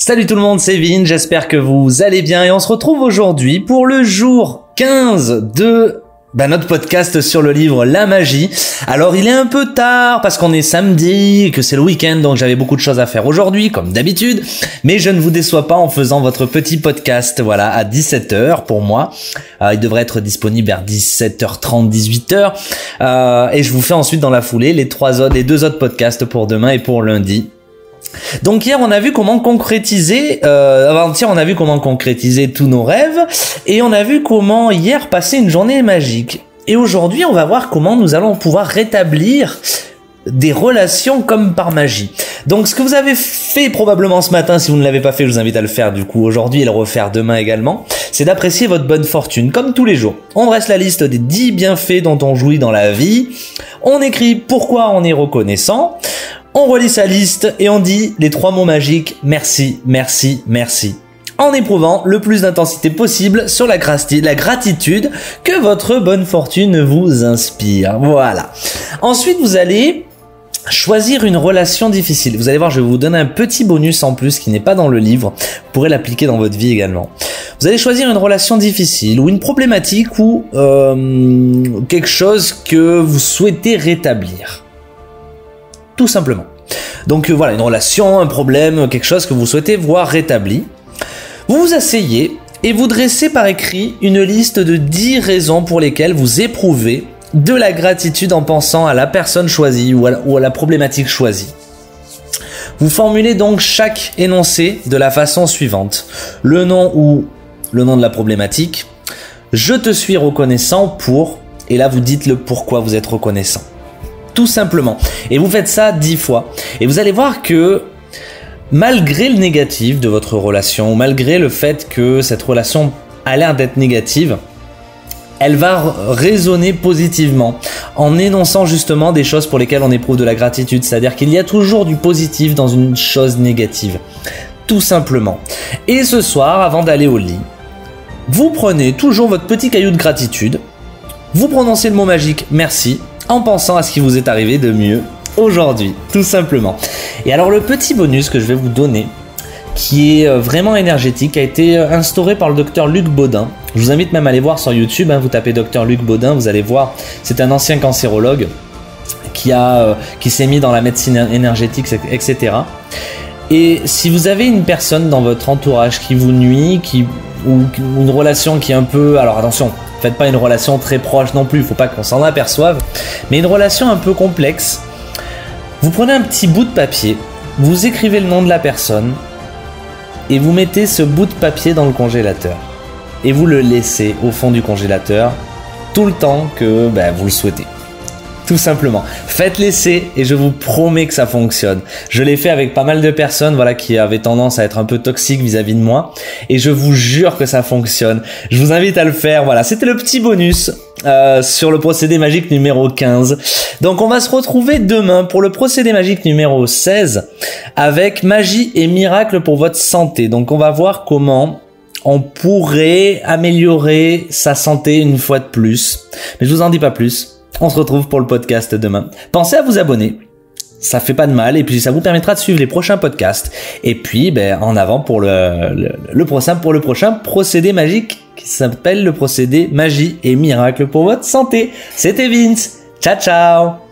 Salut tout le monde, c'est Vin, j'espère que vous allez bien et on se retrouve aujourd'hui pour le jour 15 de notre podcast sur le livre La Magie. Alors il est un peu tard parce qu'on est samedi et que c'est le week-end, donc j'avais beaucoup de choses à faire aujourd'hui comme d'habitude, mais je ne vous déçois pas en faisant votre petit podcast voilà à 17h pour moi. Il devrait être disponible vers 17h30, 18h et je vous fais ensuite dans la foulée les deux autres podcasts pour demain et pour lundi. Donc hier on a vu comment concrétiser, avant-hier on a vu comment concrétiser tous nos rêves et on a vu comment hier passer une journée magique. Et aujourd'hui on va voir comment nous allons pouvoir rétablir des relations comme par magie. Donc ce que vous avez fait probablement ce matin, si vous ne l'avez pas fait, je vous invite à le faire du coup aujourd'hui et le refaire demain également, c'est d'apprécier votre bonne fortune comme tous les jours. On dresse la liste des 10 bienfaits dont on jouit dans la vie, on écrit pourquoi on est reconnaissant, on relit sa liste et on dit les 3 mots magiques merci, merci, merci. En éprouvant le plus d'intensité possible sur la gratitude que votre bonne fortune vous inspire. Voilà. Ensuite, vous allez choisir une relation difficile. Vous allez voir, je vais vous donner un petit bonus en plus qui n'est pas dans le livre. Vous pourrez l'appliquer dans votre vie également. Vous allez choisir une relation difficile ou une problématique ou quelque chose que vous souhaitez rétablir. Tout simplement. Donc voilà, une relation, un problème, quelque chose que vous souhaitez voir rétabli. Vous vous asseyez et vous dressez par écrit une liste de 10 raisons pour lesquelles vous éprouvez de la gratitude en pensant à la personne choisie ou à la problématique choisie. Vous formulez donc chaque énoncé de la façon suivante. Le nom de la problématique. Je te suis reconnaissant pour... Et là vous dites le pourquoi vous êtes reconnaissant. Tout simplement. Et vous faites ça 10 fois. Et vous allez voir que malgré le négatif de votre relation, malgré le fait que cette relation a l'air d'être négative, elle va résonner positivement en énonçant justement des choses pour lesquelles on éprouve de la gratitude. C'est-à-dire qu'il y a toujours du positif dans une chose négative. Tout simplement. Et ce soir, avant d'aller au lit, vous prenez toujours votre petit caillou de gratitude, vous prononcez le mot magique « merci » en pensant à ce qui vous est arrivé de mieux aujourd'hui, tout simplement. Et alors le petit bonus que je vais vous donner, qui est vraiment énergétique, a été instauré par le docteur Luc Baudin. Je vous invite même à aller voir sur YouTube, vous tapez docteur Luc Baudin, vous allez voir, c'est un ancien cancérologue qui s'est mis dans la médecine énergétique, etc. Et si vous avez une personne dans votre entourage qui vous nuit, ou une relation qui est un peu... Alors attention, faites pas une relation très proche non plus, il faut pas qu'on s'en aperçoive, mais une relation un peu complexe. Vous prenez un petit bout de papier, vous écrivez le nom de la personne et vous mettez ce bout de papier dans le congélateur et vous le laissez au fond du congélateur tout le temps que vous le souhaitez. Tout simplement. Faites l'essai et je vous promets que ça fonctionne. Je l'ai fait avec pas mal de personnes qui avaient tendance à être un peu toxiques vis-à-vis de moi et je vous jure que ça fonctionne. Je vous invite à le faire. Voilà, c'était le petit bonus sur le procédé magique numéro 15. Donc on va se retrouver demain pour le procédé magique numéro 16 avec magie et miracle pour votre santé. Donc on va voir comment on pourrait améliorer sa santé une fois de plus. Mais je vous en dis pas plus. On se retrouve pour le podcast demain. Pensez à vous abonner. Ça fait pas de mal et puis ça vous permettra de suivre les prochains podcasts. Et puis, en avant pour le prochain procédé magique qui s'appelle le procédé magie et miracle pour votre santé. C'était Vince. Ciao, ciao!